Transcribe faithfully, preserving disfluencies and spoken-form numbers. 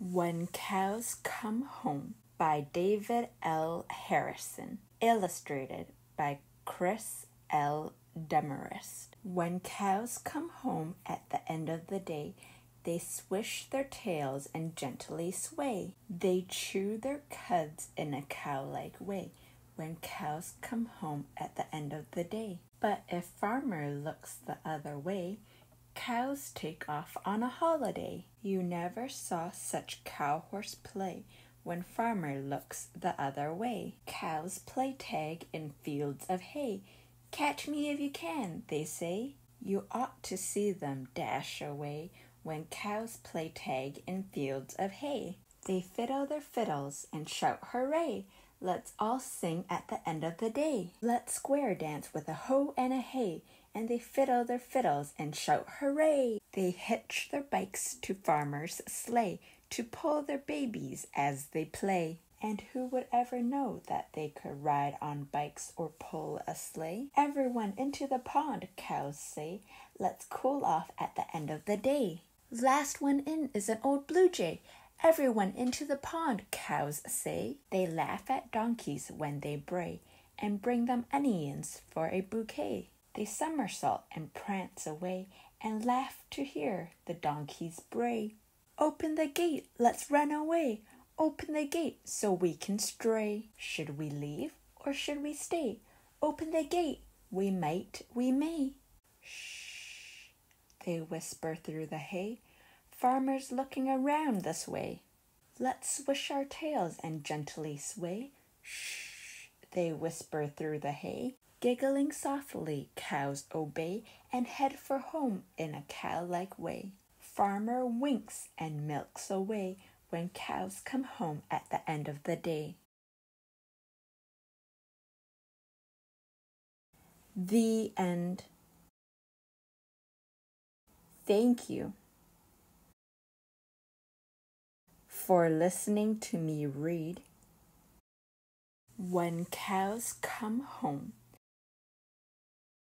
When Cows Come Home by David L. Harrison. Illustrated by Chris L. Demarest. When cows come home at the end of the day, they swish their tails and gently sway. They chew their cuds in a cow-like way when cows come home at the end of the day. But if farmer looks the other way, cows take off on a holiday. You never saw such cow-horse play when farmer looks the other way. Cows play tag in fields of hay. Catch me if you can, they say. You ought to see them dash away when cows play tag in fields of hay. They fiddle their fiddles and shout hooray. Let's all sing at the end of the day. Let's square dance with a hoe and a hay, and they fiddle their fiddles and shout hooray. They hitch their bikes to farmer's sleigh to pull their babies as they play. And who would ever know that they could ride on bikes or pull a sleigh? Everyone into the pond, cows say. Let's cool off at the end of the day. Last one in is an old blue jay. Everyone into the pond, cows say. They laugh at donkeys when they bray and bring them onions for a bouquet. They somersault and prance away and laugh to hear the donkeys bray. Open the gate, let's run away. Open the gate so we can stray. Should we leave or should we stay? Open the gate, we might, we may. Shh, they whisper through the hay. Farmer's looking around this way. Let's swish our tails and gently sway. Shh, they whisper through the hay. Giggling softly, cows obey and head for home in a cow-like way. Farmer winks and milks away when cows come home at the end of the day. The end. Thank you for listening to me read When Cows Come Home